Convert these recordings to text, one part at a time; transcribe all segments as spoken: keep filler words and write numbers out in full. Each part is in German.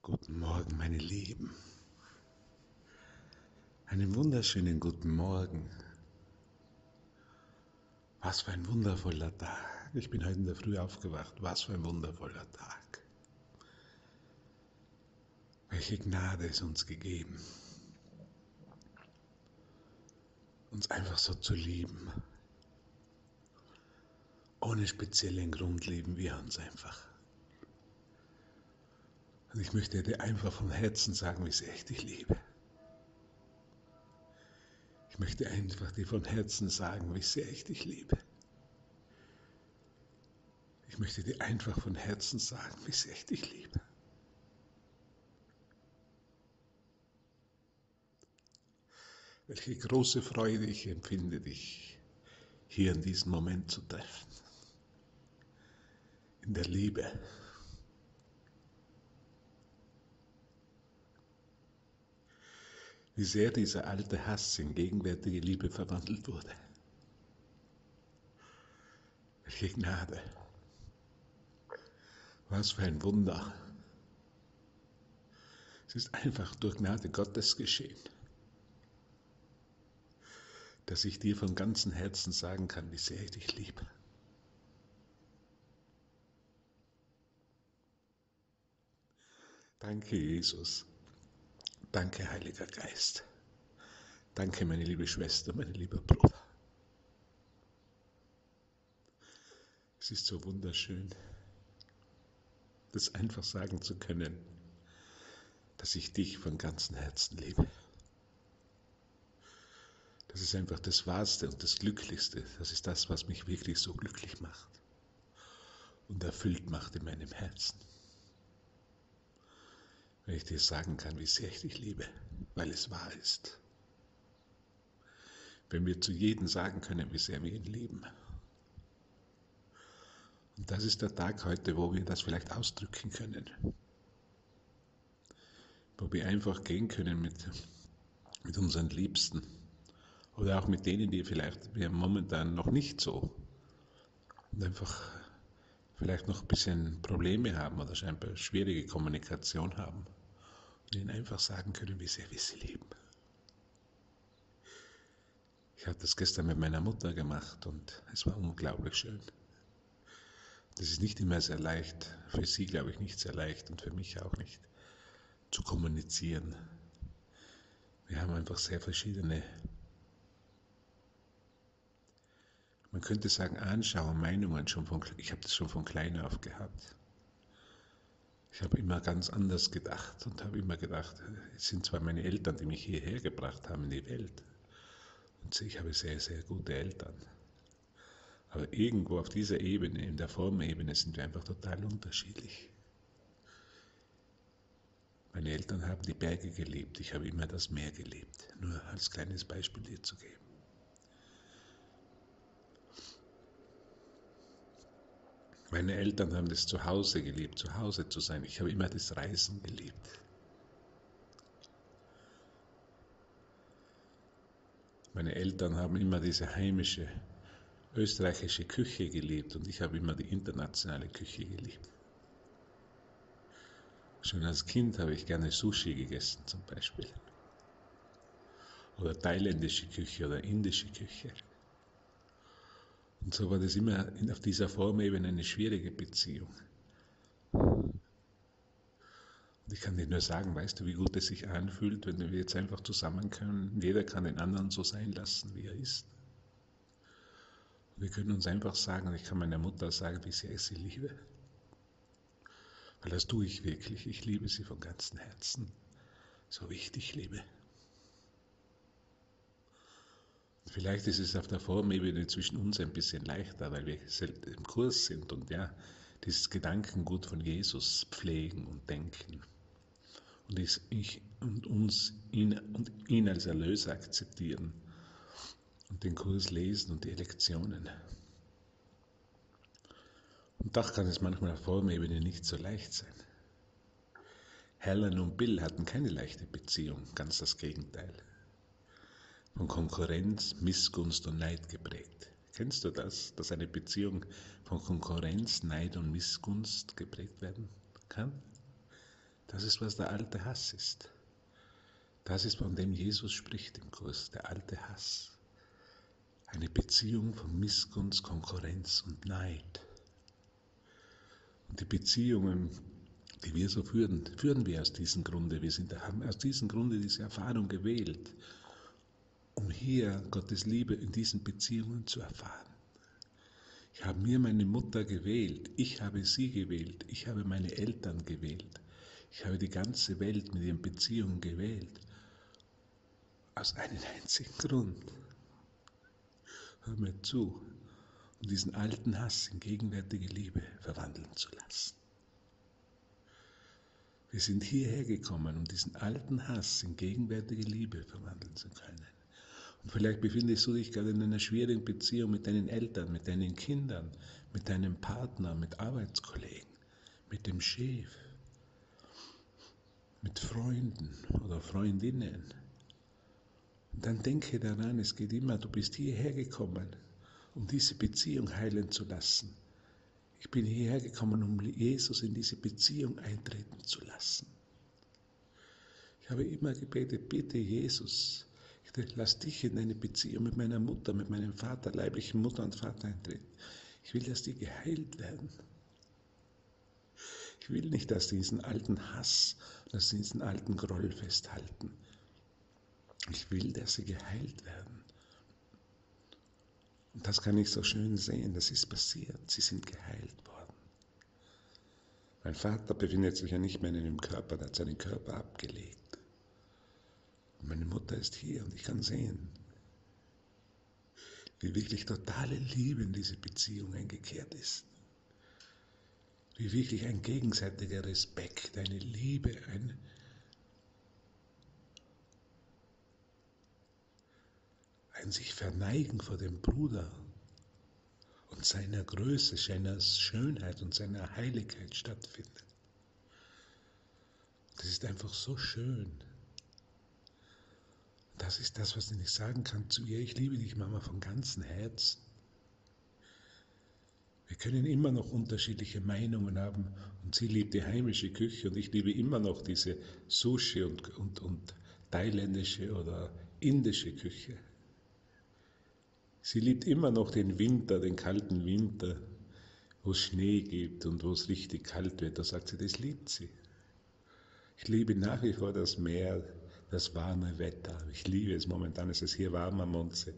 Guten Morgen, meine Lieben. Einen wunderschönen guten Morgen. Was für ein wundervoller Tag. Ich bin heute in der Früh aufgewacht. Was für ein wundervoller Tag. Welche Gnade ist uns gegeben, uns einfach so zu lieben. Ohne speziellen Grund lieben wir uns einfach. Und ich möchte dir einfach vom Herzen sagen, wie sehr ich dich liebe. Ich möchte einfach dir von Herzen sagen, wie sehr ich dich liebe. Ich möchte dir einfach von Herzen sagen, wie sehr ich dich liebe. Welche große Freude ich empfinde, dich hier in diesem Moment zu treffen. In der Liebe. Wie sehr dieser alte Hass in gegenwärtige Liebe verwandelt wurde. Welche Gnade. Was für ein Wunder. Es ist einfach durch Gnade Gottes geschehen, dass ich dir von ganzem Herzen sagen kann, wie sehr ich dich liebe. Danke, Jesus. Danke, Heiliger Geist. Danke, meine liebe Schwester, mein lieber Bruder. Es ist so wunderschön, das einfach sagen zu können, dass ich dich von ganzem Herzen liebe. Das ist einfach das Wahrste und das Glücklichste. Das ist das, was mich wirklich so glücklich macht und erfüllt macht in meinem Herzen. Wenn ich dir sagen kann, wie sehr ich dich liebe, weil es wahr ist. Wenn wir zu jedem sagen können, wie sehr wir ihn lieben. Und das ist der Tag heute, wo wir das vielleicht ausdrücken können. Wo wir einfach gehen können mit, mit unseren Liebsten. Oder auch mit denen, die vielleicht wir momentan noch nicht so und einfach vielleicht noch ein bisschen Probleme haben oder scheinbar schwierige Kommunikation haben. Und ihnen einfach sagen können, wie sehr wir sie lieben. Ich habe das gestern mit meiner Mutter gemacht und es war unglaublich schön. Das ist nicht immer sehr leicht, für sie glaube ich nicht sehr leicht und für mich auch nicht, zu kommunizieren. Wir haben einfach sehr verschiedene, man könnte sagen, Anschauungen, Meinungen schon von, ich habe das schon von klein auf gehabt. Ich habe immer ganz anders gedacht und habe immer gedacht, es sind zwar meine Eltern, die mich hierher gebracht haben in die Welt. Und ich habe sehr, sehr gute Eltern. Aber irgendwo auf dieser Ebene, in der Formebene, sind wir einfach total unterschiedlich. Meine Eltern haben die Berge geliebt, ich habe immer das Meer geliebt. Nur als kleines Beispiel dir zu geben. Meine Eltern haben das Zuhause geliebt, zu Hause zu sein. Ich habe immer das Reisen geliebt. Meine Eltern haben immer diese heimische österreichische Küche geliebt und ich habe immer die internationale Küche geliebt. Schon als Kind habe ich gerne Sushi gegessen zum Beispiel. Oder thailändische Küche oder indische Küche. Und so war das immer auf dieser Formebene eine schwierige Beziehung. Und ich kann dir nur sagen, weißt du, wie gut es sich anfühlt, wenn wir jetzt einfach zusammen können. Jeder kann den anderen so sein lassen, wie er ist. Und wir können uns einfach sagen, und ich kann meiner Mutter sagen, wie sehr ich sie liebe. Weil das tue ich wirklich. Ich liebe sie von ganzem Herzen, so wie ich dich liebe. Vielleicht ist es auf der Formebene zwischen uns ein bisschen leichter, weil wir im Kurs sind und ja, dieses Gedankengut von Jesus pflegen und denken und, ich, und uns ihn, und ihn als Erlöser akzeptieren und den Kurs lesen und die Lektionen. Und doch kann es manchmal auf Formebene nicht so leicht sein. Helen und Bill hatten keine leichte Beziehung, ganz das Gegenteil. Von Konkurrenz, Missgunst und Neid geprägt. Kennst du das, dass eine Beziehung von Konkurrenz, Neid und Missgunst geprägt werden kann? Das ist, was der alte Hass ist. Das ist, von dem Jesus spricht im Kurs, der alte Hass. Eine Beziehung von Missgunst, Konkurrenz und Neid. Und die Beziehungen, die wir so führen, führen wir aus diesem Grunde. Wir sind, haben aus diesem Grunde diese Erfahrung gewählt, um hier Gottes Liebe in diesen Beziehungen zu erfahren. Ich habe mir meine Mutter gewählt, ich habe sie gewählt, ich habe meine Eltern gewählt, ich habe die ganze Welt mit ihren Beziehungen gewählt. Aus einem einzigen Grund. Hör mir zu, um diesen alten Hass in gegenwärtige Liebe verwandeln zu lassen. Wir sind hierher gekommen, um diesen alten Hass in gegenwärtige Liebe verwandeln zu können. Und vielleicht befindest du dich gerade in einer schwierigen Beziehung mit deinen Eltern, mit deinen Kindern, mit deinem Partner, mit Arbeitskollegen, mit dem Chef, mit Freunden oder Freundinnen. Und dann denke daran, es geht immer, du bist hierher gekommen, um diese Beziehung heilen zu lassen. Ich bin hierher gekommen, um Jesus in diese Beziehung eintreten zu lassen. Ich habe immer gebetet, bitte Jesus, lass dich in eine Beziehung mit meiner Mutter, mit meinem Vater, leiblichen Mutter und Vater eintreten. Ich will, dass die geheilt werden. Ich will nicht, dass sie diesen alten Hass, dass sie diesen alten Groll festhalten. Ich will, dass sie geheilt werden. Und das kann ich so schön sehen, das ist passiert. Sie sind geheilt worden. Mein Vater befindet sich ja nicht mehr in einem Körper, der hat seinen Körper abgelegt. Meine Mutter ist hier und ich kann sehen, wie wirklich totale Liebe in diese Beziehung eingekehrt ist. Wie wirklich ein gegenseitiger Respekt, eine Liebe, ein, ein sich verneigen vor dem Bruder und seiner Größe, seiner Schönheit und seiner Heiligkeit stattfindet. Das ist einfach so schön. Das ist das, was ich sagen kann zu ihr. Ich liebe dich, Mama, von ganzem Herzen. Wir können immer noch unterschiedliche Meinungen haben und sie liebt die heimische Küche und ich liebe immer noch diese Sushi und, und, und thailändische oder indische Küche. Sie liebt immer noch den Winter, den kalten Winter, wo es Schnee gibt und wo es richtig kalt wird. Da sagt sie, das liebt sie. Ich liebe nach wie vor das Meer, das warme Wetter. Ich liebe es momentan, es ist hier warm am Mondsee.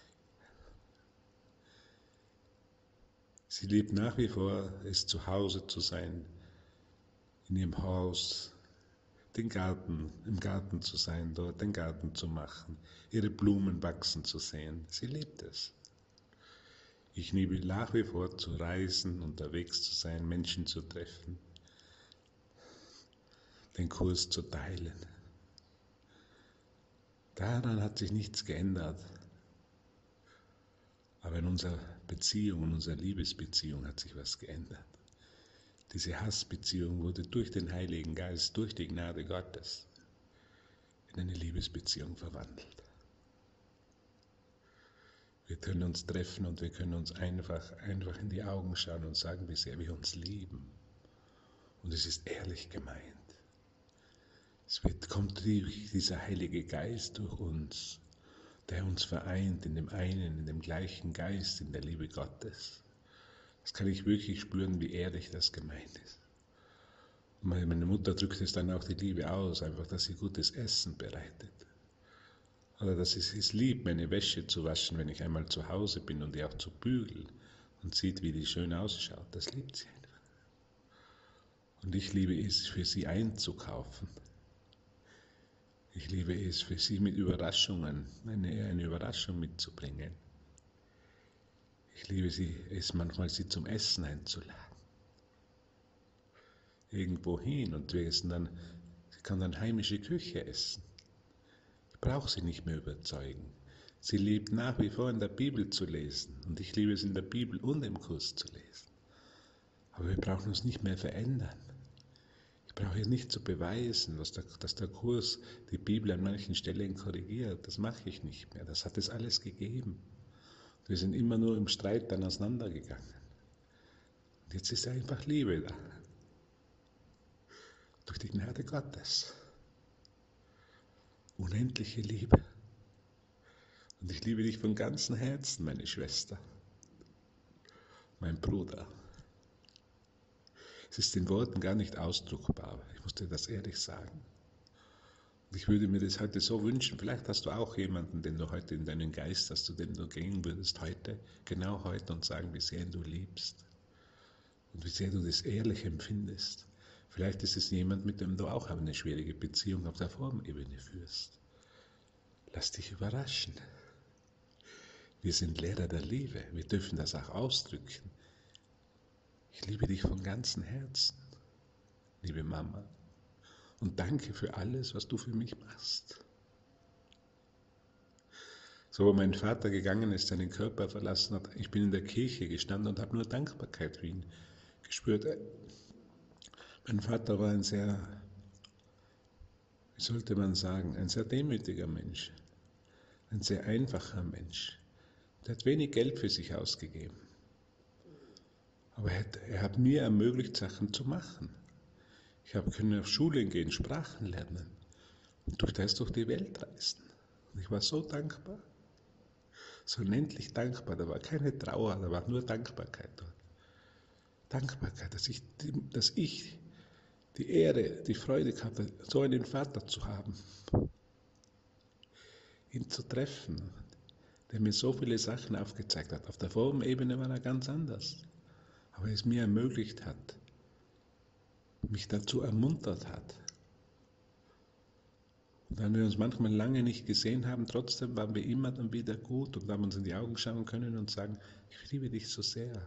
Sie liebt nach wie vor, es zu Hause zu sein, in ihrem Haus, den Garten, im Garten zu sein, dort den Garten zu machen, ihre Blumen wachsen zu sehen. Sie liebt es. Ich liebe nach wie vor zu reisen, unterwegs zu sein, Menschen zu treffen, den Kurs zu teilen. Daran hat sich nichts geändert. Aber in unserer Beziehung, in unserer Liebesbeziehung hat sich was geändert. Diese Hassbeziehung wurde durch den Heiligen Geist, durch die Gnade Gottes in eine Liebesbeziehung verwandelt. Wir können uns treffen und wir können uns einfach, einfach in die Augen schauen und sagen, wie sehr wir uns lieben. Und es ist ehrlich gemeint. Es wird, kommt dieser Heilige Geist durch uns, der uns vereint in dem einen, in dem gleichen Geist, in der Liebe Gottes. Das kann ich wirklich spüren, wie ehrlich das gemeint ist. Und meine Mutter drückt es dann auch die Liebe aus, einfach, dass sie gutes Essen bereitet. Oder dass sie es liebt, meine Wäsche zu waschen, wenn ich einmal zu Hause bin und die auch zu bügeln und sieht, wie die schön ausschaut. Das liebt sie einfach. Und ich liebe es, für sie einzukaufen. Ich liebe es, für sie mit Überraschungen, eine, eine Überraschung mitzubringen. Ich liebe sie, es manchmal, sie zum Essen einzuladen. Irgendwo hin und wir essen dann, sie kann dann heimische Küche essen. Ich brauche sie nicht mehr überzeugen. Sie liebt nach wie vor in der Bibel zu lesen und ich liebe es in der Bibel und im Kurs zu lesen. Aber wir brauchen uns nicht mehr verändern. Ich brauche es nicht zu beweisen, dass der, dass der Kurs die Bibel an manchen Stellen korrigiert. Das mache ich nicht mehr. Das hat es alles gegeben. Wir sind immer nur im Streit dann auseinandergegangen. Und jetzt ist einfach Liebe da. durch die Gnade Gottes. Unendliche Liebe. Und ich liebe dich von ganzem Herzen, meine Schwester, mein Bruder. Es ist in Worten gar nicht ausdruckbar, ich muss dir das ehrlich sagen. Und ich würde mir das heute so wünschen, vielleicht hast du auch jemanden, den du heute in deinen Geist hast, zu dem du gehen würdest heute, genau heute, und sagen, wie sehr du liebst und wie sehr du das ehrlich empfindest. Vielleicht ist es jemand, mit dem du auch eine schwierige Beziehung auf der Formebene führst. Lass dich überraschen. Wir sind Lehrer der Liebe, wir dürfen das auch ausdrücken. Ich liebe dich von ganzem Herzen, liebe Mama. Und danke für alles, was du für mich machst. So, wo mein Vater gegangen ist, seinen Körper verlassen hat, ich bin in der Kirche gestanden und habe nur Dankbarkeit für ihn gespürt. Mein Vater war ein sehr, wie sollte man sagen, ein sehr demütiger Mensch, ein sehr einfacher Mensch. Der hat wenig Geld für sich ausgegeben. Aber er hat, er hat mir ermöglicht, Sachen zu machen. Ich habe können auf Schulen gehen, Sprachen lernen und durch das durch die Welt reisen. Und ich war so dankbar, so unendlich dankbar. Da war keine Trauer, da war nur Dankbarkeit dort. Dankbarkeit, dass ich, dass ich die Ehre, die Freude hatte, so einen Vater zu haben, ihn zu treffen, der mir so viele Sachen aufgezeigt hat. Auf der Formebene war er ganz anders, aber es mir ermöglicht hat, mich dazu ermuntert hat. Und wenn wir uns manchmal lange nicht gesehen haben, trotzdem waren wir immer dann wieder gut und haben uns in die Augen schauen können und sagen, ich liebe dich so sehr.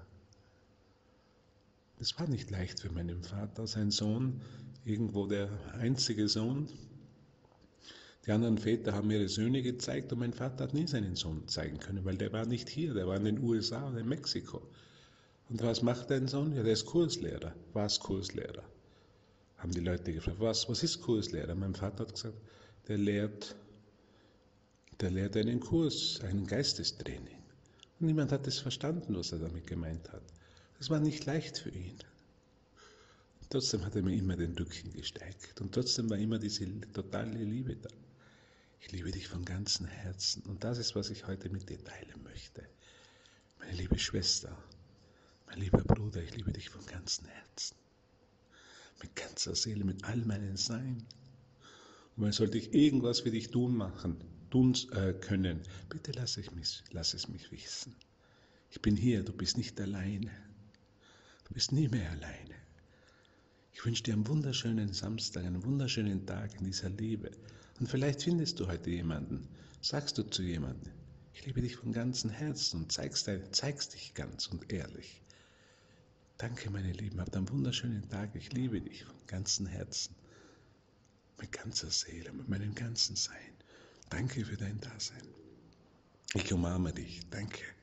Das war nicht leicht für meinen Vater, sein Sohn, irgendwo der einzige Sohn. Die anderen Väter haben ihre Söhne gezeigt und mein Vater hat nie seinen Sohn zeigen können, weil der war nicht hier, der war in den U S A oder in Mexiko. Und was macht dein Sohn? Ja, der ist Kurslehrer. Was Kurslehrer? Haben die Leute gefragt, was, was ist Kurslehrer? Mein Vater hat gesagt, der lehrt, der lehrt einen Kurs, ein Geistestraining. Und niemand hat es verstanden, was er damit gemeint hat. Das war nicht leicht für ihn. Und trotzdem hat er mir immer den Rücken gestärkt. Und trotzdem war immer diese totale Liebe da. Ich liebe dich von ganzem Herzen. Und das ist, was ich heute mit dir teilen möchte. Meine liebe Schwester, mein lieber Bruder, ich liebe dich von ganzem Herzen. Mit ganzer Seele, mit all meinem Sein. Und weil sollte ich irgendwas für dich tun machen, tun äh, können, bitte lass, ich mich, lass es mich wissen. Ich bin hier, du bist nicht alleine. Du bist nie mehr alleine. Ich wünsche dir einen wunderschönen Samstag, einen wunderschönen Tag in dieser Liebe. Und vielleicht findest du heute jemanden, sagst du zu jemandem, ich liebe dich von ganzem Herzen und zeigst, zeigst dich ganz und ehrlich. Danke, meine Lieben, habt einen wunderschönen Tag. Ich liebe dich von ganzem Herzen, mit ganzer Seele, mit meinem ganzen Sein. Danke für dein Dasein. Ich umarme dich. Danke.